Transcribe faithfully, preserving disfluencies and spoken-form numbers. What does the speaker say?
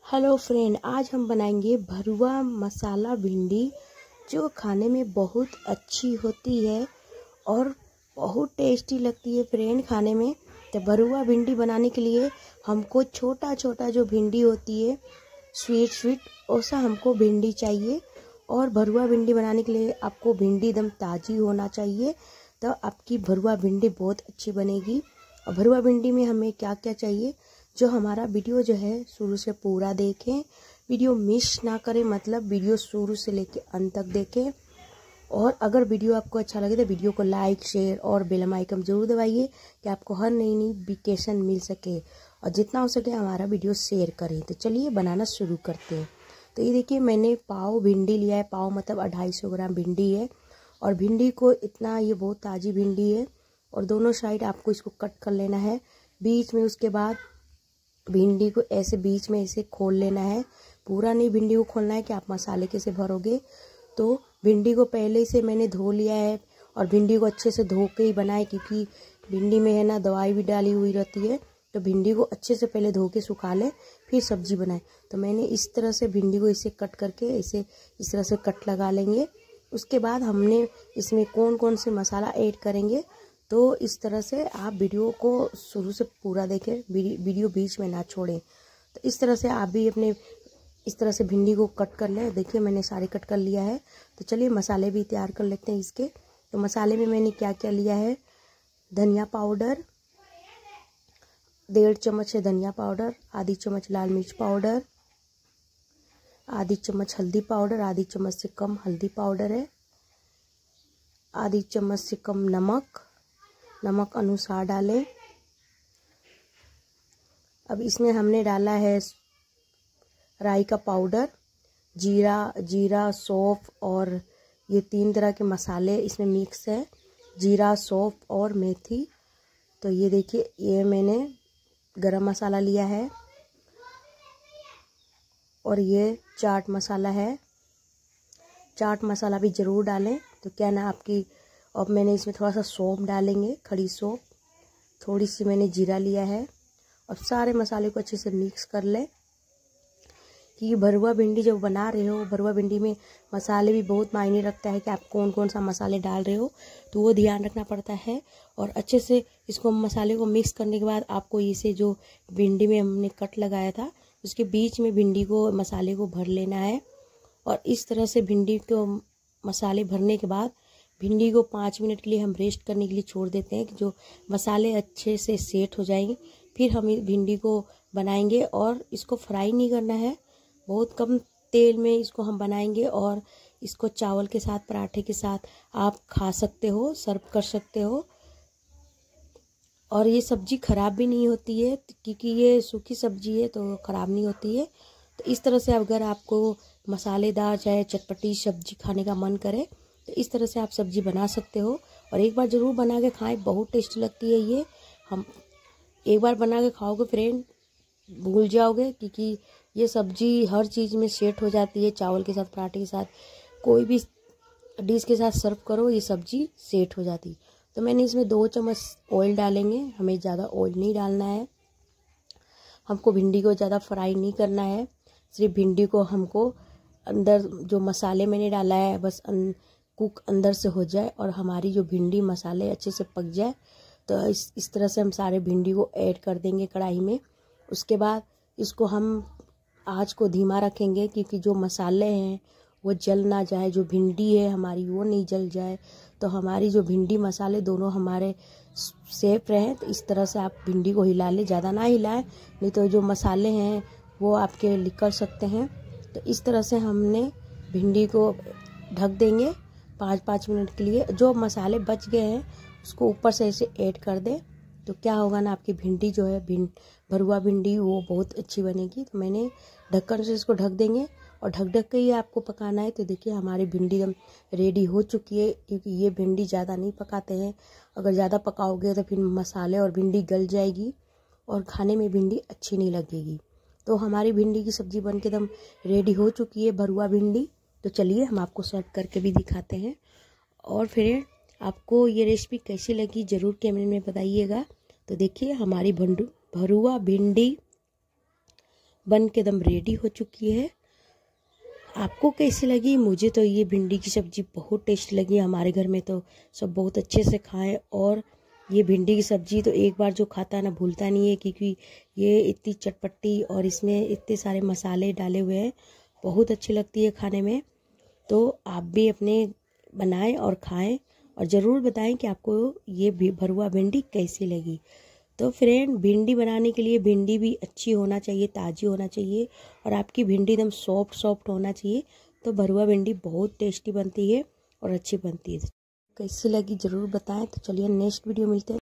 Hello friend, आज हम बनाएंगे भरुआ मसाला भिंडी जो खाने में बहुत अच्छी होती है और बहुत टेस्टी लगती है फ्रेंड खाने में। तो भरुआ भिंडी बनाने के लिए हमको छोटा छोटा जो भिंडी होती है स्वीट स्वीट वैसा हमको भिंडी चाहिए। और भरुआ भिंडी बनाने के लिए आपको भिंडी एकदम ताज़ी होना चाहिए, तो आपकी भरुआ भिंडी बहुत अच्छी बनेगी। और भरुआ भिंडी में हमें क्या क्या चाहिए, जो हमारा वीडियो जो है शुरू से पूरा देखें, वीडियो मिस ना करें, मतलब वीडियो शुरू से लेकर अंत तक देखें। और अगर वीडियो आपको अच्छा लगे तो वीडियो को लाइक शेयर और बेल आइकन जरूर दबाइए कि आपको हर नई नई नोटिफिकेशन मिल सके और जितना हो सके हमारा वीडियो शेयर करें। तो चलिए बनाना शुरू करते हैं। तो ये देखिए, मैंने पाव भिंडी लिया है, पाव मतलब अढ़ाई सौ ग्राम भिंडी है। और भिंडी को इतना, ये बहुत ताज़ी भिंडी है। और दोनों साइड आपको इसको कट कर लेना है बीच में। उसके बाद भिंडी को ऐसे बीच में ऐसे खोल लेना है, पूरा नहीं भिंडी को खोलना है कि आप मसाले कैसे भरोगे। तो भिंडी को पहले से मैंने धो लिया है और भिंडी को अच्छे से धो के ही बनाए, क्योंकि भिंडी में है ना दवाई भी डाली हुई रहती है। तो भिंडी को अच्छे से पहले धो के सुखा लें, फिर सब्जी बनाए। तो मैंने इस तरह से भिंडी को इसे कट करके ऐसे इस तरह से कट लगा लेंगे। उसके बाद हमने इसमें कौन कौन से मसाला ऐड करेंगे, तो इस तरह से आप वीडियो को शुरू से पूरा देखें, वीडियो बीच में ना छोड़ें। तो इस तरह से आप भी अपने इस तरह से भिंडी को कट कर लें। देखिए मैंने सारे कट कर लिया है। तो चलिए मसाले भी तैयार कर लेते हैं इसके। तो मसाले में मैंने क्या क्या लिया है, धनिया पाउडर डेढ़ चम्मच है, धनिया पाउडर आधी चम्मच, लाल मिर्च पाउडर आधी चम्मच, हल्दी पाउडर आधी चम्मच से कम हल्दी पाउडर है, आधी चम्मच से कम नमक, नमक अनुसार डालें। अब इसमें हमने डाला है राई का पाउडर, जीरा जीरा सौंफ, और ये तीन तरह के मसाले इसमें मिक्स है, जीरा सौंफ और मेथी। तो ये देखिए, ये मैंने गरम मसाला लिया है और ये चाट मसाला है। चाट मसाला भी ज़रूर डालें, तो क्या ना आपकी। अब मैंने इसमें थोड़ा सा सौंफ डालेंगे, खड़ी सौंफ, थोड़ी सी मैंने जीरा लिया है। और सारे मसाले को अच्छे से मिक्स कर लें, कि भरुआ भिंडी जब बना रहे हो, भरुआ भिंडी में मसाले भी बहुत मायने रखता है कि आप कौन कौन सा मसाले डाल रहे हो, तो वो ध्यान रखना पड़ता है। और अच्छे से इसको मसाले को मिक्स करने के बाद आपको इसे जो भिंडी में हमने कट लगाया था उसके बीच में भिंडी को मसाले को भर लेना है। और इस तरह से भिंडी को मसाले भरने के बाद भिंडी को पाँच मिनट के लिए हम रेस्ट करने के लिए छोड़ देते हैं, कि जो मसाले अच्छे से सेट हो जाएंगे। फिर हम भिंडी को बनाएंगे और इसको फ्राई नहीं करना है, बहुत कम तेल में इसको हम बनाएंगे। और इसको चावल के साथ, पराठे के साथ आप खा सकते हो, सर्व कर सकते हो। और ये सब्जी ख़राब भी नहीं होती है, क्योंकि ये सूखी सब्जी है तो ख़राब नहीं होती है। तो इस तरह से अगर आपको मसालेदार चाहे चटपटी सब्जी खाने का मन करे तो इस तरह से आप सब्जी बना सकते हो। और एक बार ज़रूर बना के खाएं, बहुत टेस्टी लगती है ये। हम एक बार बना के खाओगे फ्रेंड, भूल जाओगे, क्योंकि ये सब्जी हर चीज़ में सेट हो जाती है। चावल के साथ, पराठे के साथ, कोई भी डिश के साथ सर्व करो, ये सब्जी सेट हो जाती है। तो मैंने इसमें दो चम्मच ऑयल डालेंगे, हमें ज़्यादा ऑयल नहीं डालना है। हमको भिंडी को ज़्यादा फ्राई नहीं करना है, सिर्फ भिंडी को हमको अंदर जो मसाले मैंने डाला है बस अं, कुक अंदर से हो जाए और हमारी जो भिंडी मसाले अच्छे से पक जाए। तो इस इस तरह से हम सारे भिंडी को ऐड कर देंगे कढ़ाई में। उसके बाद इसको हम आँच को धीमा रखेंगे, क्योंकि जो मसाले हैं वो जल ना जाए, जो भिंडी है हमारी वो नहीं जल जाए। तो हमारी जो भिंडी मसाले दोनों हमारे सेफ रहें। तो इस तरह से आप भिंडी को हिला लें, ज़्यादा ना हिलाएं, नहीं तो जो मसाले हैं वो आपके निकल सकते हैं। तो इस तरह से हमने भिंडी को ढक देंगे पाँच पाँच मिनट के लिए। जो मसाले बच गए हैं उसको ऊपर से ऐसे ऐड कर दें, तो क्या होगा ना, आपकी भिंडी जो है भिंड भरुआ भिंडी वो बहुत अच्छी बनेगी। तो मैंने ढक्कन से इसको ढक देंगे और ढक ढक के ही आपको पकाना है। तो देखिए हमारी भिंडी एकदम रेडी हो चुकी है, क्योंकि ये भिंडी ज़्यादा नहीं पकाते हैं। अगर ज़्यादा पकाओगे तो फिर मसाले और भिंडी गल जाएगी और खाने में भिंडी अच्छी नहीं लगेगी। तो हमारी भिंडी की सब्ज़ी बन के एकदम रेडी हो चुकी है, भरुआ भिंडी। तो चलिए हम आपको सर्व करके भी दिखाते हैं। और फिर आपको ये रेसिपी कैसी लगी ज़रूर कमेंट में बताइएगा। तो देखिए हमारी भंडू भरुआ भिंडी बन के एकदम रेडी हो चुकी है। आपको कैसी लगी? मुझे तो ये भिंडी की सब्ज़ी बहुत टेस्टी लगी। हमारे घर में तो सब बहुत अच्छे से खाएं, और ये भिंडी की सब्ज़ी तो एक बार जो खाता है ना भूलता नहीं है, क्योंकि ये इतनी चटपटी और इसमें इतने सारे मसाले डाले हुए हैं, बहुत अच्छी लगती है खाने में। तो आप भी अपने बनाएं और खाएं, और ज़रूर बताएं कि आपको ये भी भरुआ भिंडी कैसी लगी। तो फ्रेंड, भिंडी बनाने के लिए भिंडी भी अच्छी होना चाहिए, ताज़ी होना चाहिए, और आपकी भिंडी एकदम सॉफ्ट सॉफ्ट होना चाहिए। तो भरुआ भिंडी बहुत टेस्टी बनती है और अच्छी बनती है। कैसी लगी ज़रूर बताएं। तो चलिए नेक्स्ट वीडियो मिलते हैं।